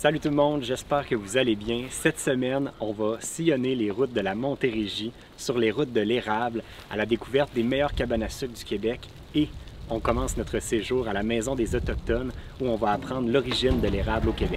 Salut tout le monde, j'espère que vous allez bien. Cette semaine, on va sillonner les routes de la Montérégie, sur les routes de l'érable, à la découverte des meilleures cabanes à sucre du Québec et on commence notre séjour à la Maison des Autochtones où on va apprendre l'origine de l'érable au Québec.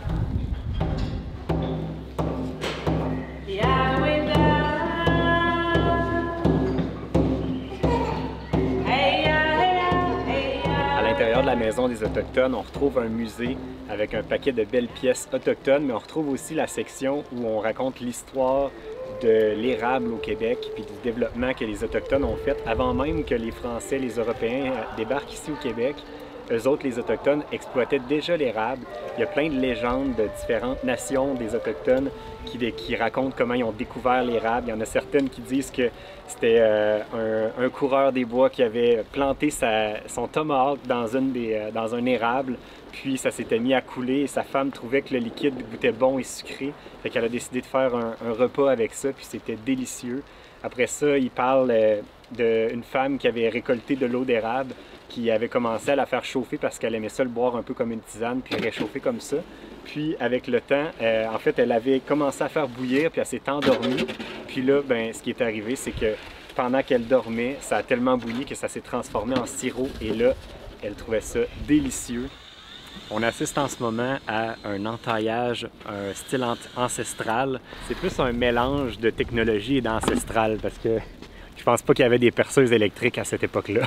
À l'intérieur de la Maison des Autochtones, on retrouve un musée avec un paquet de belles pièces autochtones, mais on retrouve aussi la section où on raconte l'histoire de l'érable au Québec puis du développement que les Autochtones ont fait avant même que les Français, les Européens débarquent ici au Québec. Eux autres, les Autochtones, exploitaient déjà l'érable. Il y a plein de légendes de différentes nations des Autochtones qui racontent comment ils ont découvert l'érable. Il y en a certaines qui disent que c'était un coureur des bois qui avait planté son tomahawk dans un érable, puis ça s'était mis à couler et sa femme trouvait que le liquide goûtait bon et sucré. Fait qu'elle a décidé de faire un repas avec ça, puis c'était délicieux. Après ça, il parle d'une femme qui avait récolté de l'eau d'érable, qui avait commencé à la faire chauffer parce qu'elle aimait ça le boire un peu comme une tisane, puis réchauffer comme ça. Puis avec le temps, en fait, elle avait commencé à faire bouillir, puis elle s'est endormie. Puis là, ben, ce qui est arrivé, c'est que pendant qu'elle dormait, ça a tellement bouilli que ça s'est transformé en sirop. Et là, elle trouvait ça délicieux. On assiste en ce moment à un entaillage, un style ancestral. C'est plus un mélange de technologie et d'ancestral parce que je pense pas qu'il y avait des perceuses électriques à cette époque-là.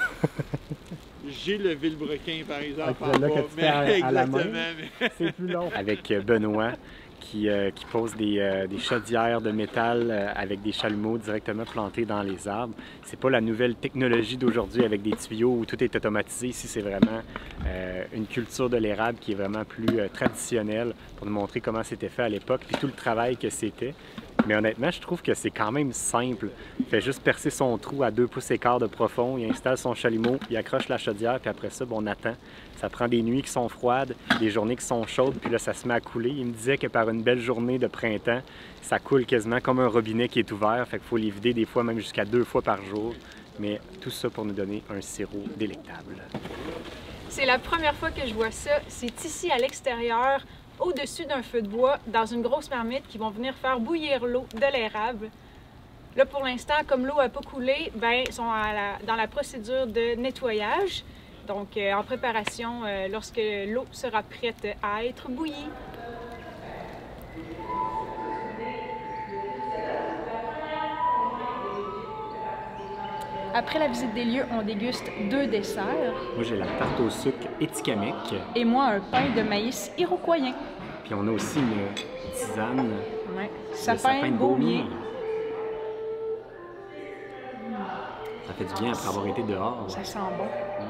J'ai le vilebrequin, par exemple, en bas, mais à la main, mais... c'est plus long. Avec Benoît qui pose des chaudières de métal avec des chalumeaux directement plantés dans les arbres. C'est pas la nouvelle technologie d'aujourd'hui avec des tuyaux où tout est automatisé. Ici, c'est vraiment une culture de l'érable qui est vraiment plus traditionnelle pour nous montrer comment c'était fait à l'époque puis tout le travail que c'était. Mais honnêtement, je trouve que c'est quand même simple. Il fait juste percer son trou à 2 pouces et quart de profond, il installe son chalumeau, il accroche la chaudière, puis après ça, on attend. Ça prend des nuits qui sont froides, des journées qui sont chaudes, puis là, ça se met à couler. Il me disait que par une belle journée de printemps, ça coule quasiment comme un robinet qui est ouvert, fait qu'il faut les vider des fois même jusqu'à 2 fois par jour. Mais tout ça pour nous donner un sirop délectable. C'est la première fois que je vois ça. C'est ici à l'extérieur, au-dessus d'un feu de bois, dans une grosse marmite qui vont venir faire bouillir l'eau de l'érable. Là, pour l'instant, comme l'eau n'a pas coulé, ben, ils sont dans la procédure de nettoyage. Donc, en préparation lorsque l'eau sera prête à être bouillie. Après la visite des lieux, on déguste 2 desserts. Moi, j'ai la tarte au sucre Atikamekw. Et moi, un pain de maïs iroquoien. Puis on a aussi une tisane. Ouais. Sapin de Beaumier. Ça fait du bien après avoir été dehors. Ça sent bon.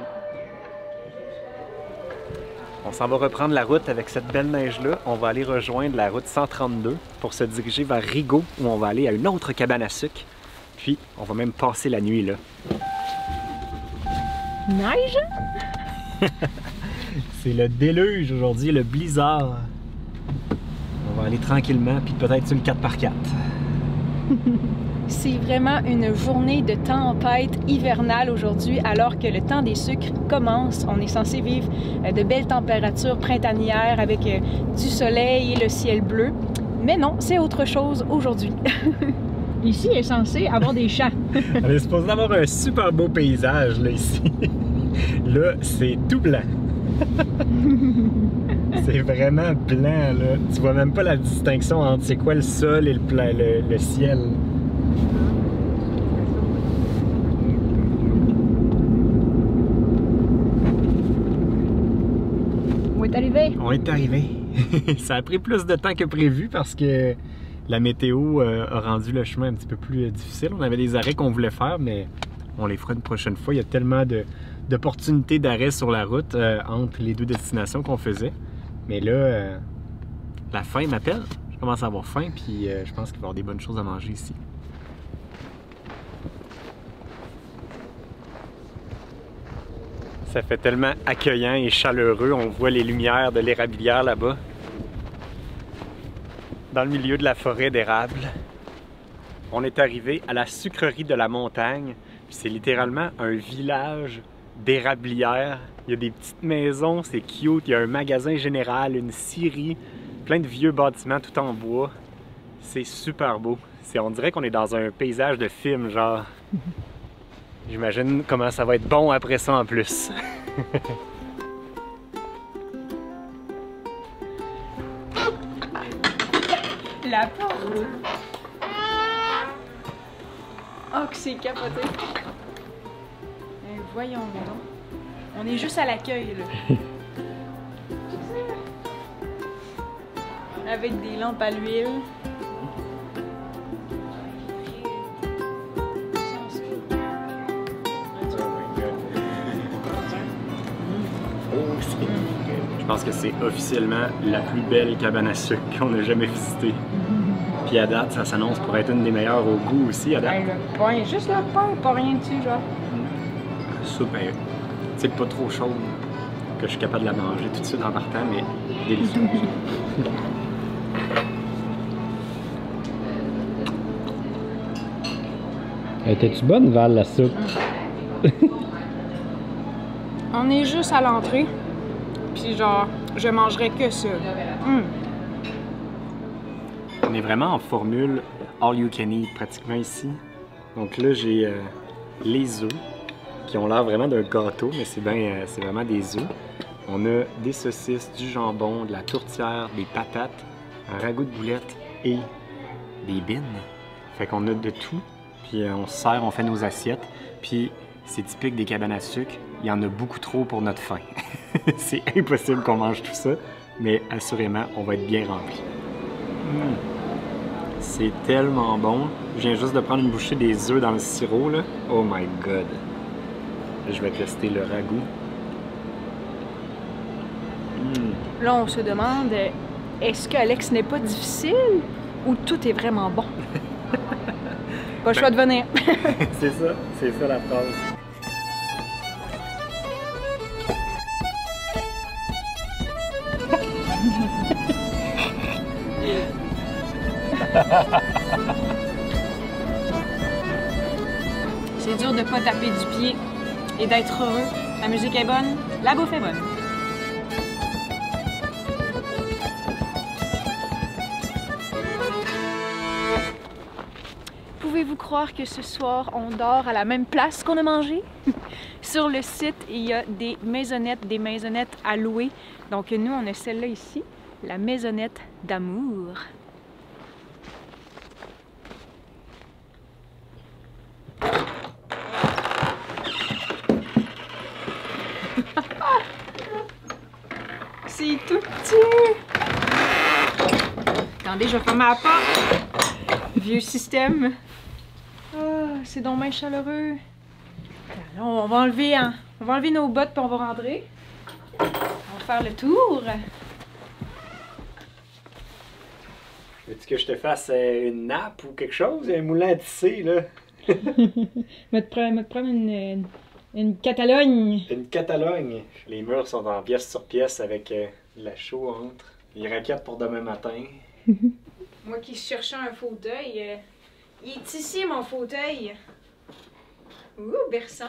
On s'en va reprendre la route avec cette belle neige-là. On va aller rejoindre la route 132 pour se diriger vers Rigaud où on va aller à une autre cabane à sucre. Puis, on va même passer la nuit là. Neige? C'est le déluge aujourd'hui, le blizzard. On va aller tranquillement, puis peut-être sur le 4x4. C'est vraiment une journée de tempête hivernale aujourd'hui, alors que le temps des sucres commence. On est censé vivre de belles températures printanières avec du soleil et le ciel bleu. Mais non, c'est autre chose aujourd'hui. Ici est censé avoir des champs. On est supposé avoir un super beau paysage là, ici. Là, c'est tout blanc. C'est vraiment blanc, là. Tu vois même pas la distinction entre c'est quoi le sol et le ciel. On est arrivé. On est arrivé. Ça a pris plus de temps que prévu parce que la météo a rendu le chemin un petit peu plus difficile. On avait des arrêts qu'on voulait faire, mais on les fera une prochaine fois. Il y a tellement d'opportunités d'arrêt sur la route entre les 2 destinations qu'on faisait. Mais là, la faim m'appelle. Je commence à avoir faim, puis je pense qu'il va y avoir des bonnes choses à manger ici. Ça fait tellement accueillant et chaleureux. On voit les lumières de l'érablière là-bas, dans le milieu de la forêt d'érable. On est arrivé à la sucrerie de la montagne. C'est littéralement un village d'érablières. Il y a des petites maisons, c'est cute. Il y a un magasin général, une scierie. Plein de vieux bâtiments tout en bois. C'est super beau. On dirait qu'on est dans un paysage de film, genre. J'imagine comment ça va être bon après ça en plus. La porte! Oh, que c'est capoté! Voyons donc. On est juste à l'accueil, là. Avec des lampes à l'huile. Je pense que c'est officiellement la plus belle cabane à sucre qu'on a jamais visitée. Puis à date, ça s'annonce pour être une des meilleures au goût aussi à date. Hey, le pain, juste le pain, pas rien dessus, genre. Super. C'est pas trop chaude que je suis capable de la manger tout de suite en partant, mais délicieuse. Étais-tu bonne, Val, la soupe? On est juste à l'entrée. Puis genre, je mangerais que ça. On est vraiment en formule all you can eat pratiquement ici. Donc là, j'ai les œufs qui ont l'air vraiment d'un gâteau, mais c'est vraiment des œufs. On a des saucisses, du jambon, de la tourtière, des patates, un ragoût de boulettes et des bines. Fait qu'on a de tout. Puis on se sert, on fait nos assiettes. Puis c'est typique des cabanes à sucre. Il y en a beaucoup trop pour notre faim. C'est impossible qu'on mange tout ça, mais assurément, on va être bien rempli. C'est tellement bon. Je viens juste de prendre une bouchée des œufs dans le sirop, là. Oh my god. Je vais tester le ragoût. Là, on se demande, est-ce qu'Alex n'est pas difficile ou tout est vraiment bon? Pas le choix de venir. c'est ça la phrase. C'est dur de pas taper du pied et d'être heureux. La musique est bonne, la bouffe est bonne. Pouvez-vous croire que ce soir, on dort à la même place qu'on a mangé? Sur le site, il y a des maisonnettes à louer. Donc nous, on a celle-là ici, la maisonnette d'amour. C'est tout petit! Attendez, je vais fermer la porte. Vieux système. Ah, c'est donc bien chaleureux. Là, on va enlever nos bottes puis on va rentrer. On va faire le tour. Veux-tu que je te fasse une nappe ou quelque chose? Un moulin à tisser, là? Me te prendre une Catalogne. Une Catalogne. Les murs sont en pièce sur pièce avec de la chaux entre. Les raquettes pour demain matin. Moi qui cherchais un fauteuil, il est ici mon fauteuil. Ouh, berçant.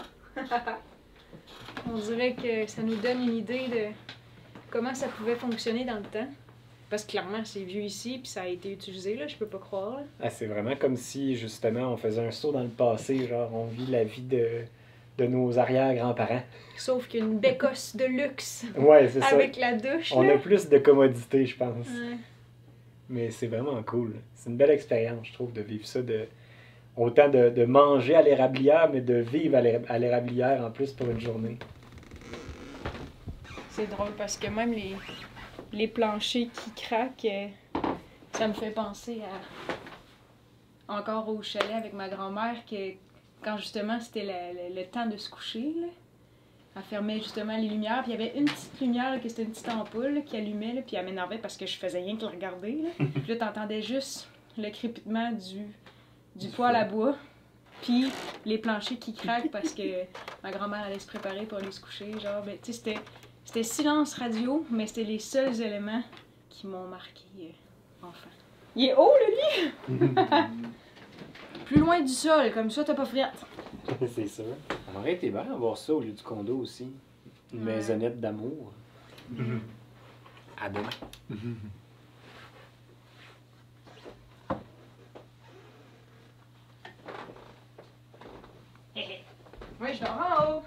On dirait que ça nous donne une idée de comment ça pouvait fonctionner dans le temps. Parce que clairement, c'est vieux ici, puis ça a été utilisé, là, je peux pas croire. Là. Ah, c'est vraiment comme si, justement, on faisait un saut dans le passé, genre on vit la vie de nos arrière-grands-parents. Sauf qu'une bécosse de luxe. Ouais, c'est ça. Avec la douche. On là. a plus de commodité, je pense. Ouais. Mais c'est vraiment cool. C'est une belle expérience, je trouve, de vivre ça. Autant de manger à l'érablière, mais de vivre à l'érablière en plus pour une journée. C'est drôle parce que même les planchers qui craquent, ça me fait penser à encore au chalet avec ma grand-mère que quand justement c'était le temps de se coucher, là, elle fermait justement les lumières, puis il y avait une petite lumière, là, que c'était une petite ampoule là, qui allumait, là, puis elle m'énervait parce que je faisais rien que la regarder. Là. Puis là, t'entendais juste le crépitement du poêle à bois, puis les planchers qui craquent parce que ma grand-mère allait se préparer pour aller se coucher. Genre, ben, tu sais, c'était silence radio, mais c'était les seuls éléments qui m'ont marqué enfant. Il est haut, le lit! Plus loin du sol, comme ça, t'as pas frette. C'est sûr. On aurait été bien avoir ça au lieu du condo aussi. Une maisonnette d'amour. À demain. je dors en haut.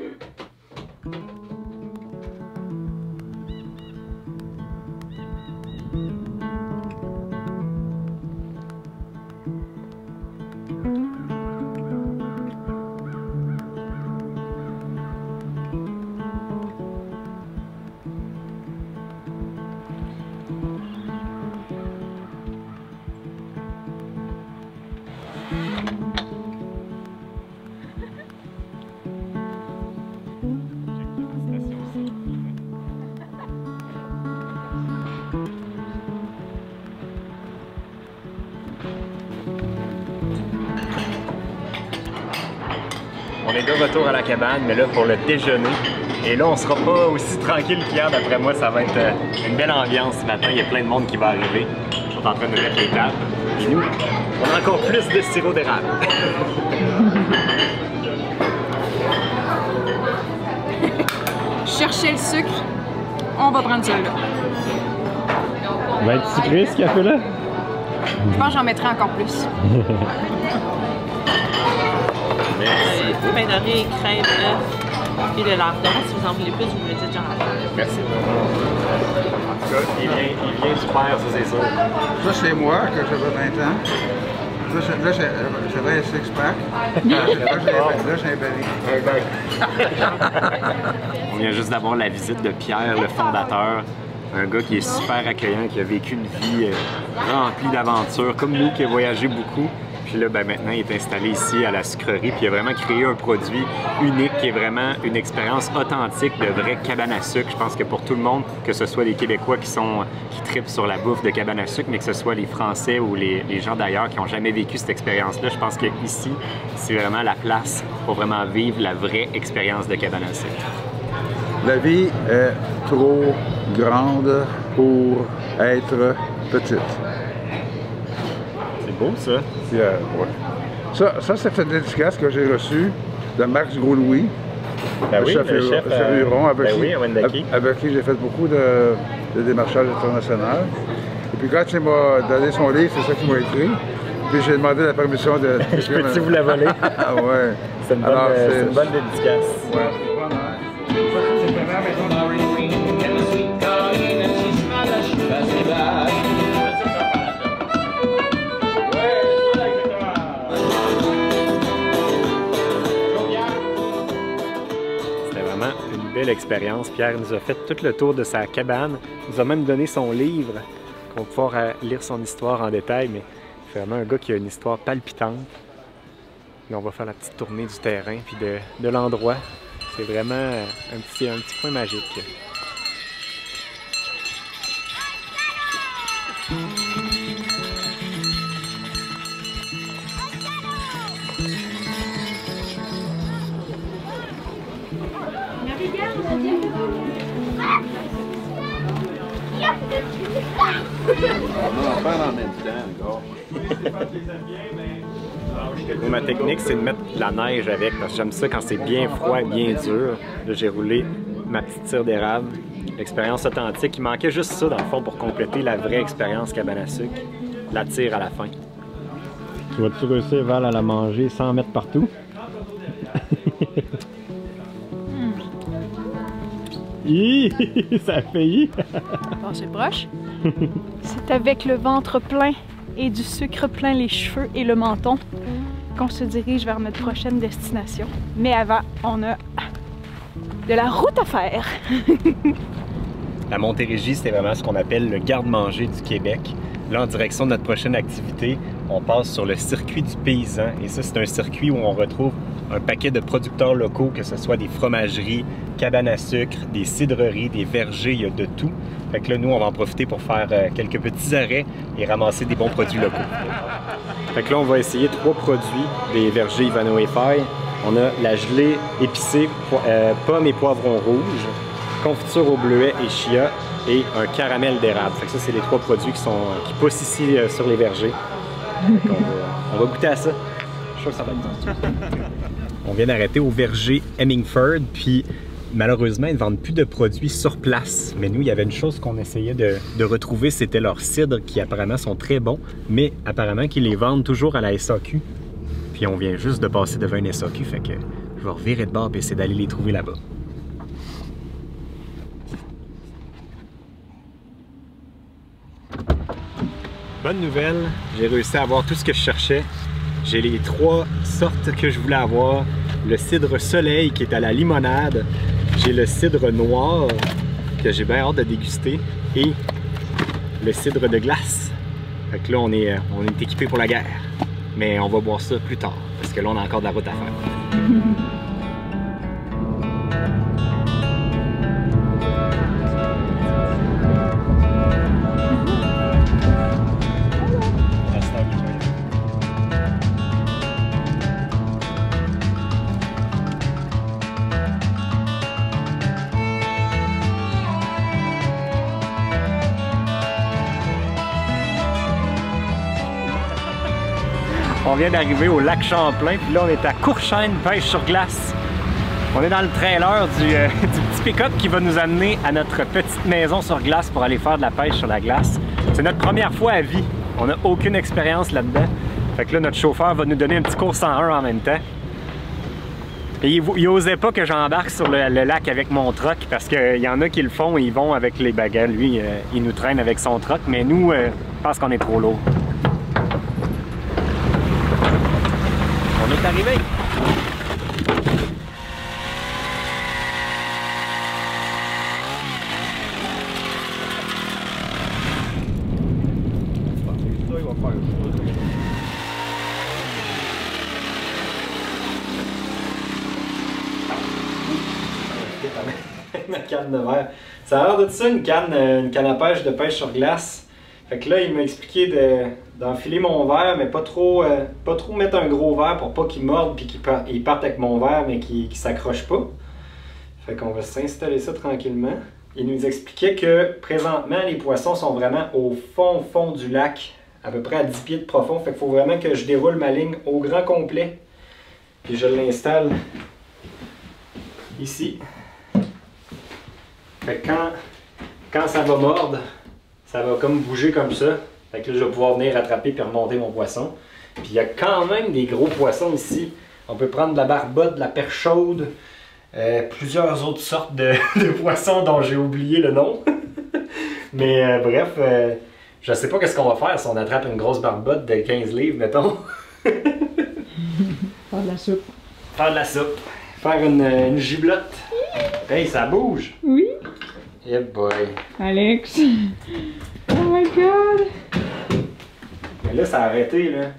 On est de retour à la cabane, mais là pour le déjeuner. Et là, on sera pas aussi tranquille qu'hier, d'après moi. Ça va être une belle ambiance ce matin. Il y a plein de monde qui va arriver. Ils sont en train de mettre les tables. Et nous, on a encore plus de sirop d'érable. Chercher le sucre, on va prendre celle-là. Va être sucré ce café-là? Je pense que j'en mettrai encore plus. Pain doré, crème, œuf et de lardon. Si vous en voulez plus, vous me le dites, j'en ai. Merci. En tout cas, il vient du père, ça c'est sûr. Ça, c'est moi, que j'avais 20 ans. Là, j'avais un six-pack. Là, j'ai un belly. On vient juste d'avoir la visite de Pierre, le fondateur. Un gars qui est super accueillant, qui a vécu une vie remplie d'aventures, comme nous, qui a voyagé beaucoup. Puis là, ben, maintenant, il est installé ici à la sucrerie, puis il a vraiment créé un produit unique qui est vraiment une expérience authentique de vraie cabane à sucre. Je pense que pour tout le monde, que ce soit les Québécois qui trippent sur la bouffe de cabane à sucre, mais que ce soit les Français ou les gens d'ailleurs qui n'ont jamais vécu cette expérience-là, je pense qu'ici, c'est vraiment la place pour vraiment vivre la vraie expérience de cabane à sucre. La vie est trop grande pour être petite. C'est beau, ça. Ouais. Ça, c'est une dédicace que j'ai reçue de Max Gros-Louis, Ben oui, le chef Huron, avec qui j'ai fait beaucoup de démarchage international. Et puis quand il m'a donné son livre, c'est ça qu'il m'a écrit. Puis j'ai demandé la permission de... Je peux-tu vous la voler? Ah ouais. C'est une bonne dédicace. Ouais. Belle expérience. Pierre nous a fait tout le tour de sa cabane. Il nous a même donné son livre qu'on va pouvoir lire son histoire en détail, mais c'est vraiment un gars qui a une histoire palpitante. Et on va faire la petite tournée du terrain puis de l'endroit. C'est vraiment un petit coin magique. Ma technique, c'est de mettre la neige avec, parce que j'aime ça quand c'est bien froid, bien dur. Là, j'ai roulé ma petite tire d'érable. L'expérience authentique. Il manquait juste ça, dans le fond, pour compléter la vraie expérience cabane à sucre. La tire à la fin. Tu vas-tu réussir, Val, à la manger sans en mettre partout? Ça a failli! Bon, c'est proche. C'est avec le ventre plein et du sucre plein les cheveux et le menton qu'on se dirige vers notre prochaine destination. Mais avant, on a de la route à faire. La Montérégie, c'est vraiment ce qu'on appelle le garde-manger du Québec. Là, en direction de notre prochaine activité, on passe sur le circuit du paysan. Et ça, c'est un circuit où on retrouve un paquet de producteurs locaux, que ce soit des fromageries, cabanes à sucre, des cidreries, des vergers, il y a de tout. Fait que là, nous, on va en profiter pour faire quelques petits arrêts et ramasser des bons produits locaux. Fait que là, on va essayer 3 produits des vergers Ivano et Faille. On a la gelée épicée, pommes et poivrons rouges, confiture au bleuet et chia et un caramel d'érable. Fait que ça, c'est les 3 produits qui poussent ici sur les vergers. On va goûter à ça. Je suis sûr que ça va être bon. On vient d'arrêter au verger Hemingford, puis malheureusement, ils ne vendent plus de produits sur place. Mais nous, il y avait une chose qu'on essayait de retrouver, c'était leurs cidres qui apparemment sont très bons, mais apparemment qu'ils les vendent toujours à la SAQ. Puis on vient juste de passer devant une SAQ, fait que je vais revirer de bord et essayer d'aller les trouver là-bas. Bonne nouvelle, j'ai réussi à avoir tout ce que je cherchais. J'ai les 3 sortes que je voulais avoir. Le cidre soleil qui est à la limonade. J'ai le cidre noir que j'ai bien hâte de déguster. Et le cidre de glace. Fait que là, on est équipé pour la guerre. Mais on va boire ça plus tard. Parce que là, on a encore de la route à faire. On vient d'arriver au lac Champlain, puis là on est à Courchêne, pêche sur glace. On est dans le trailer du petit pick-up qui va nous amener à notre petite maison sur glace pour aller faire de la pêche sur la glace. C'est notre première fois à vie. On n'a aucune expérience là-dedans. Fait que là, notre chauffeur va nous donner un petit cours 101 en même temps. Et il n'osait pas que j'embarque sur le lac avec mon truck parce qu'il y en a qui le font et ils vont avec les bagages. Lui, il nous traîne avec son truck, mais nous, je pense qu'on est trop lourd. On est arrivé! Ma canne de verre. Ça a l'air de ça, une canne à pêche de pêche sur glace. Fait que là, il m'a expliqué d'enfiler mon verre, mais pas trop mettre un gros verre pour pas qu'il morde puis qu'il parte avec mon verre, mais qu'il s'accroche pas. Fait qu'on va s'installer ça tranquillement. Il nous expliquait que présentement, les poissons sont vraiment au fond du lac, à peu près à 10 pieds de profond. Fait qu'il faut vraiment que je déroule ma ligne au grand complet. Puis je l'installe ici. Fait que quand ça va mordre, ça va comme bouger comme ça. Fait que là, je vais pouvoir venir rattraper puis remonter mon poisson. Puis il y a quand même des gros poissons ici. On peut prendre de la barbotte, de la perche chaude, plusieurs autres sortes de poissons dont j'ai oublié le nom. Mais bref, je sais pas qu'est-ce qu'on va faire si on attrape une grosse barbotte de 15 livres, mettons. Faire de la soupe. Faire de la soupe. Faire une giblotte. Hey, ça bouge! Oui. Yeah boy. Alex. Oh my god. Mais là, ça a arrêté, là.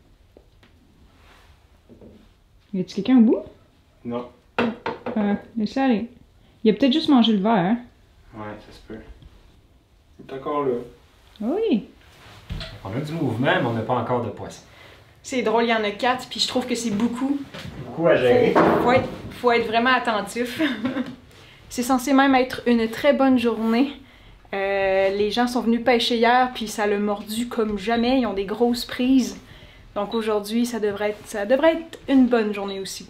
Y a-tu quelqu'un au bout? Non. Laisse aller. Il a peut-être juste mangé le verre. Hein? Ouais, ça se peut. Il est encore là. Oui. On a du mouvement, mais on n'a pas encore de poisson. C'est drôle, il y en a 4, puis je trouve que c'est beaucoup. Beaucoup à gérer. Faut être vraiment attentif. C'est censé même être une très bonne journée. Les gens sont venus pêcher hier, puis ça l'a mordu comme jamais. Ils ont des grosses prises. Donc aujourd'hui, ça devrait être une bonne journée aussi.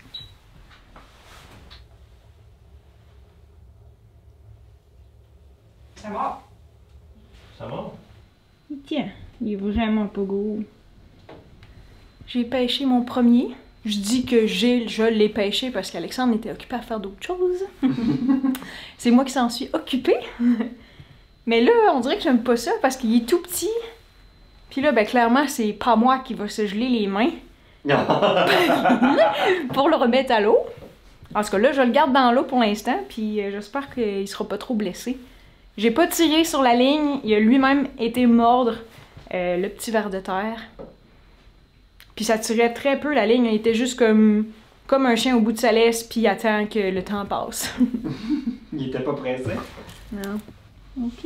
Ça va? Ça va? Tiens, il est vraiment pas gros. J'ai pêché mon premier. Je dis que je l'ai pêché parce qu'Alexandre était occupé à faire d'autres choses. C'est moi qui s'en suis occupée. Mais là, on dirait que j'aime pas ça parce qu'il est tout petit. Puis là, ben clairement, c'est pas moi qui va se geler les mains pour le remettre à l'eau. En tout cas, là, je le garde dans l'eau pour l'instant, puis j'espère qu'il sera pas trop blessé. J'ai pas tiré sur la ligne. Il a lui-même été mordre le petit ver de terre. Puis ça tirait très peu la ligne, il était juste comme un chien au bout de sa laisse, puis il attend que le temps passe. Il était pas pressé? Non. Ok.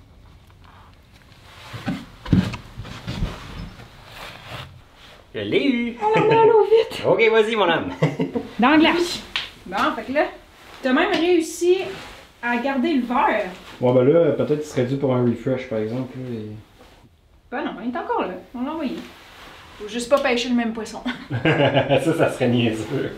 Je l'ai eu! Allons, vite! Ok, vas-y, mon âme! Dans la glace! Bon, fait que là, t'as même réussi à garder le verre. Bon, ben là, peut-être qu'il serait dû pour un refresh, par exemple. Là, et... Ben non, il est encore là. On l'a envoyé. Faut juste pas pêcher le même poisson. ça serait niaiseux.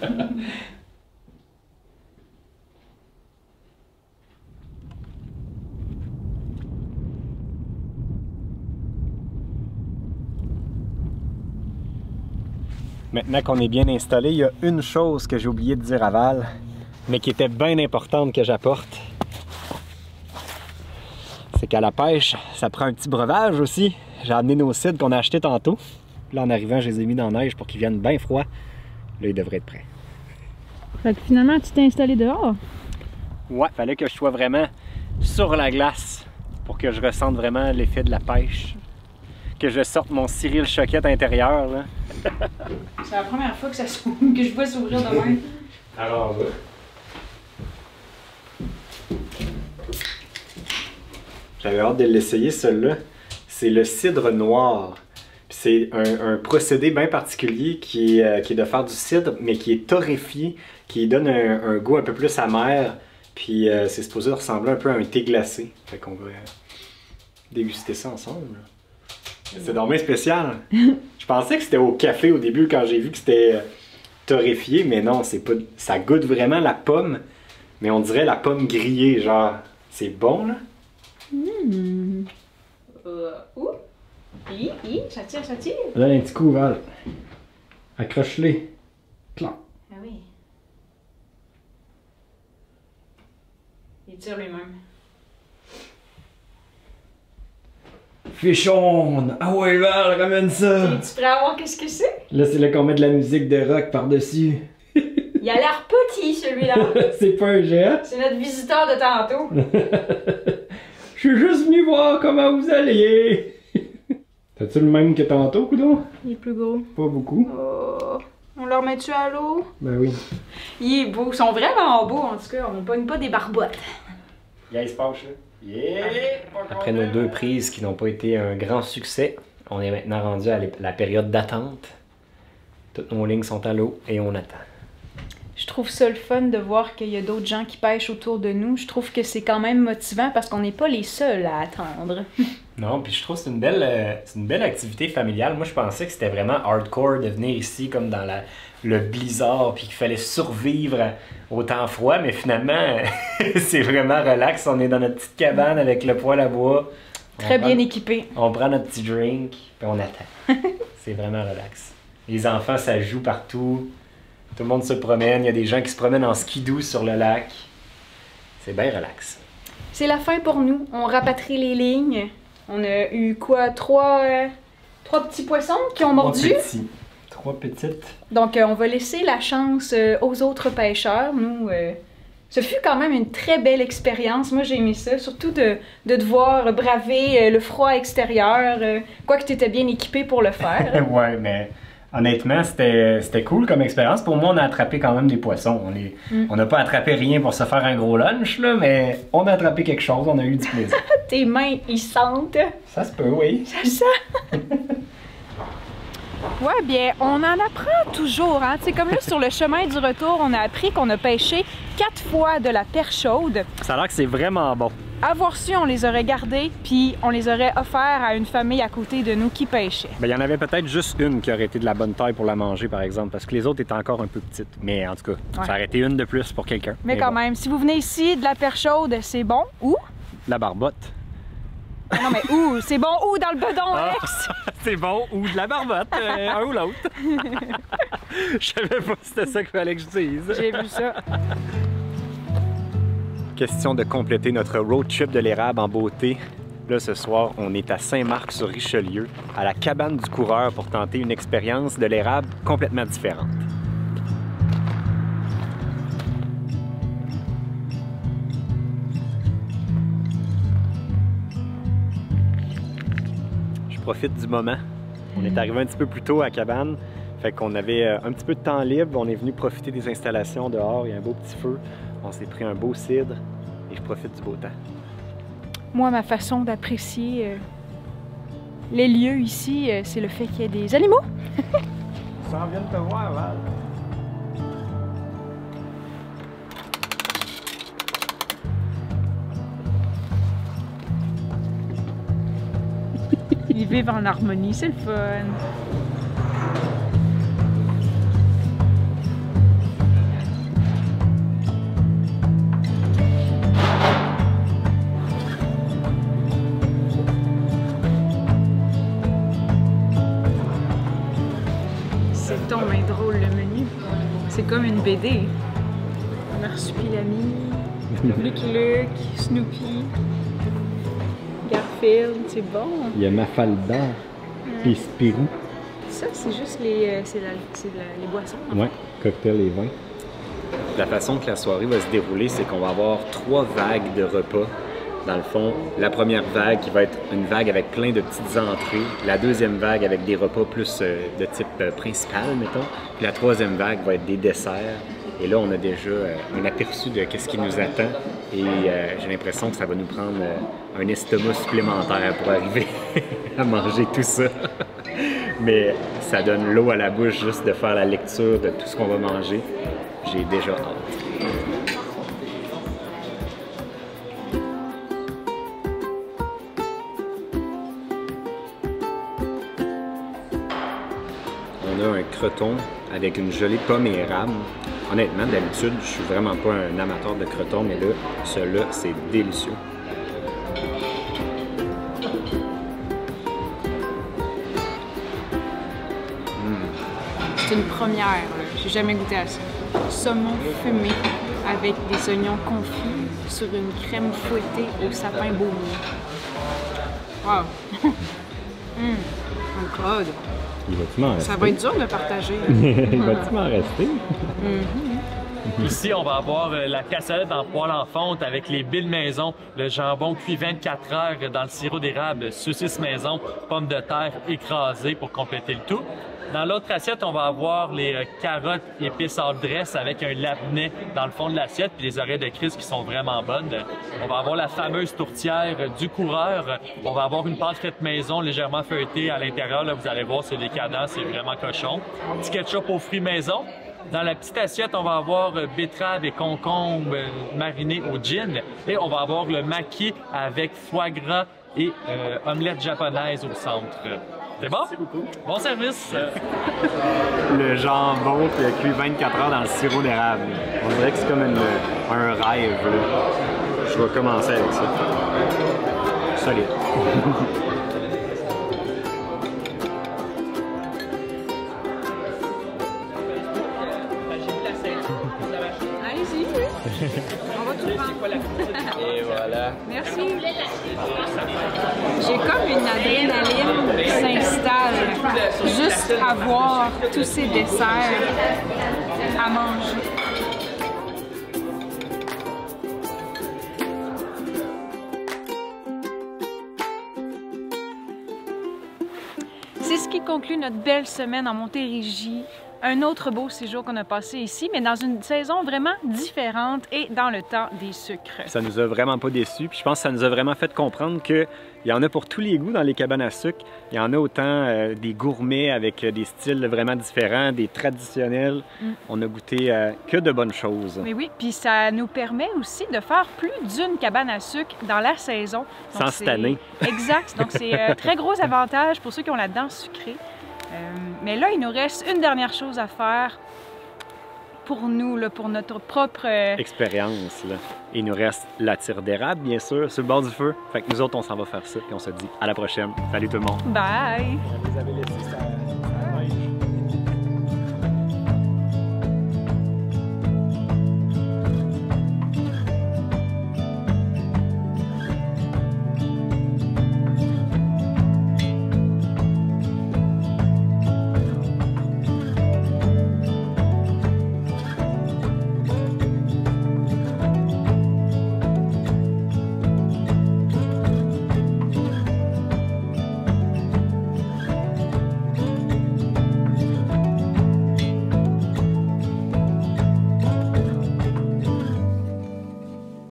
Maintenant qu'on est bien installé, il y a une chose que j'ai oublié de dire à Val, mais qui était bien importante que j'apporte. C'est qu'à la pêche, ça prend un petit breuvage aussi. J'ai amené nos cidres qu'on a achetés tantôt. Là, en arrivant, je les ai mis dans la neige pour qu'ils viennent bien froids. Là, ils devraient être prêts. Fait que finalement, tu t'es installé dehors? Ouais, fallait que je sois vraiment sur la glace pour que je ressente vraiment l'effet de la pêche. Que je sorte mon Cyril Choquette intérieur, là. C'est la première fois que, que je vois s'ouvrir de même. Alors, on va. J'avais hâte de l'essayer, celui-là. C'est le cidre noir. C'est un procédé bien particulier qui est de faire du cidre, mais qui est torréfié, qui donne un goût un peu plus amer. Puis c'est supposé ressembler un peu à un thé glacé. Fait qu'on va déguster ça ensemble. C'est vraiment spécial. Je pensais que c'était au café au début quand j'ai vu que c'était torréfié, mais non, c'est pas. Ça goûte vraiment la pomme, mais on dirait la pomme grillée, genre. C'est bon, là? Ouh! Ça tire, ça tire! Donne un petit coup, Val. Accroche-les. Clan. Ah oui. Il tire lui-même. Fichonne! Ah ouais, Val, ramène ça! Es-tu prêt à voir qu'est-ce que c'est? Là, c'est là qu'on met de la musique de rock par-dessus. Il a l'air petit, celui-là. C'est pas un géant? C'est notre visiteur de tantôt. Je suis juste venu voir comment vous alliez. T'as-tu le même que tantôt, coudonc? Il est plus gros. Pas beaucoup. Oh. On le remet-tu à l'eau? Ben oui. Il est beau. Ils sont vraiment beaux, en tout cas. On pogne pas des barbottes. Yeah, il se passe, là. Yeah! Après nos 2 prises qui n'ont pas été un grand succès, on est maintenant rendu à la période d'attente. Toutes nos lignes sont à l'eau et on attend. Je trouve ça le fun de voir qu'il y a d'autres gens qui pêchent autour de nous. Je trouve que c'est quand même motivant parce qu'on n'est pas les seuls à attendre. Non, puis je trouve que c'est une belle activité familiale. Moi, je pensais que c'était vraiment hardcore de venir ici comme dans le blizzard, puis qu'il fallait survivre au temps froid, mais finalement, c'est vraiment relax. On est dans notre petite cabane avec le poêle à bois. Très bien équipé. On prend notre petit drink, puis on attend. C'est vraiment relax. Les enfants, ça joue partout. Tout le monde se promène. Il y a des gens qui se promènent en skidoo sur le lac. C'est bien relax. C'est la fin pour nous. On rapatrie les lignes. On a eu quoi? Trois petits poissons qui ont mordu. 3 petites. Donc, on va laisser la chance aux autres pêcheurs. Nous, ce fut quand même une très belle expérience. Moi, j'ai aimé ça. Surtout de devoir braver le froid extérieur. Quoique tu étais bien équipé pour le faire. Ouais, mais honnêtement, c'était cool comme expérience. Pour moi, on a attrapé quand même des poissons. On n'a pas attrapé rien pour se faire un gros lunch, là, mais on a attrapé quelque chose. On a eu du plaisir. Tes mains, ils sentent. Ça se peut, oui. C'est ça. Ouais, bien, on en apprend toujours, hein. Tu sais, comme là, sur le chemin du retour, on a appris qu'on a pêché 4 fois de la perche chaude. Ça a l'air que c'est vraiment bon. Avoir su, on les aurait gardés, puis on les aurait offerts à une famille à côté de nous qui pêchait. Ben, il y en avait peut-être juste une qui aurait été de la bonne taille pour la manger, par exemple, parce que les autres étaient encore un peu petites. Mais en tout cas, ça aurait été une de plus pour quelqu'un. Mais quand même, si vous venez ici, de la perche chaude, c'est bon. Où? La barbotte. Non, mais où? C'est bon où dans le bedon, Alex? C'est bon ou de la barbotte, un ou l'autre. Je savais pas si c'était ça qu'il fallait que je dise. J'ai vu ça. Question de compléter notre road trip de l'érable en beauté. Là, ce soir, on est à Saint-Marc-sur-Richelieu, à la cabane du coureur pour tenter une expérience de l'érable complètement différente. Je profite du moment. On est arrivé un petit peu plus tôt à la cabane, fait qu'on avait un petit peu de temps libre. On est venu profiter des installations dehors, il y a un beau petit feu. On s'est pris un beau cidre et je profite du beau temps. Moi, ma façon d'apprécier les lieux ici, c'est le fait qu'il y ait des animaux. Ça en vient de te voir, Val. Ils vivent en harmonie, c'est le fun. C'est donc bien drôle le menu. C'est comme une BD. Marsupilami, Lucky Luke, Snoopy, Garfield, c'est bon. Il y a Mafalda et Spirou. Ça, c'est juste les boissons. Oui, cocktails et vins. La façon que la soirée va se dérouler, c'est qu'on va avoir 3 vagues de repas. Dans le fond, la première vague qui va être une vague avec plein de petites entrées, la deuxième vague avec des repas plus de type principal, mettons, puis la troisième vague va être des desserts. Et là, on a déjà un aperçu de ce qui nous attend et j'ai l'impression que ça va nous prendre un estomac supplémentaire pour arriver à manger tout ça. Mais ça donne l'eau à la bouche juste de faire la lecture de tout ce qu'on va manger. J'ai déjà hâte. On a un croton avec une jolie pomme et érable. Honnêtement, d'habitude, je suis vraiment pas un amateur de croton, mais là, celui-là, c'est délicieux. C'est une première, j'ai jamais goûté à ça. Saumon fumé avec des oignons confits sur une crème fouettée au sapin baumier. Wow! Oh God! Ça va être dur de partager. Il va-tu m'en rester? Ici, on va avoir la cassolette en poêle en fonte avec les billes maison, le jambon cuit 24 heures dans le sirop d'érable, saucisses maison, pommes de terre écrasées pour compléter le tout. Dans l'autre assiette, on va avoir les carottes épices hors dress avec un labnet dans le fond de l'assiette puis les oreilles de Christ qui sont vraiment bonnes. On va avoir la fameuse tourtière du coureur. On va avoir une pâte faite maison légèrement feuilletée à l'intérieur. Là, vous allez voir, c'est décadent, c'est vraiment cochon. Petit ketchup aux fruits maison. Dans la petite assiette, on va avoir betterave et concombre marinés au gin. Et on va avoir le maki avec foie gras et omelette japonaise au centre. C'est bon? Merci beaucoup. Bon service! Le jambon qui a cuit 24 heures dans le sirop d'érable. On dirait que c'est comme un rêve. Là. Je vais commencer avec ça. Solide. Allez-y! On va tout prendre. Et voilà. Merci. J'ai comme une adrénaline qui s'installe juste à voir tous ces desserts à manger. C'est ce qui conclut notre belle semaine en Montérégie. Un autre beau séjour qu'on a passé ici, mais dans une saison vraiment différente et dans le temps des sucres. Ça nous a vraiment pas déçus, puis je pense que ça nous a vraiment fait comprendre qu'il y en a pour tous les goûts dans les cabanes à sucre. Il y en a autant des gourmets avec des styles vraiment différents, des traditionnels. On a goûté que de bonnes choses. Mais oui, puis ça nous permet aussi de faire plus d'une cabane à sucre dans la saison. Donc, sans se tanner. Exact, donc c'est un très gros avantage pour ceux qui ont la dent sucrée. Mais là, il nous reste une dernière chose à faire pour nous, là, pour notre propre expérience. Là. Il nous reste la tire d'érable, bien sûr, sur le bord du feu. Fait que nous autres, on s'en va faire ça, puis on se dit à la prochaine. Salut tout le monde! Bye! On les avait laissés ça.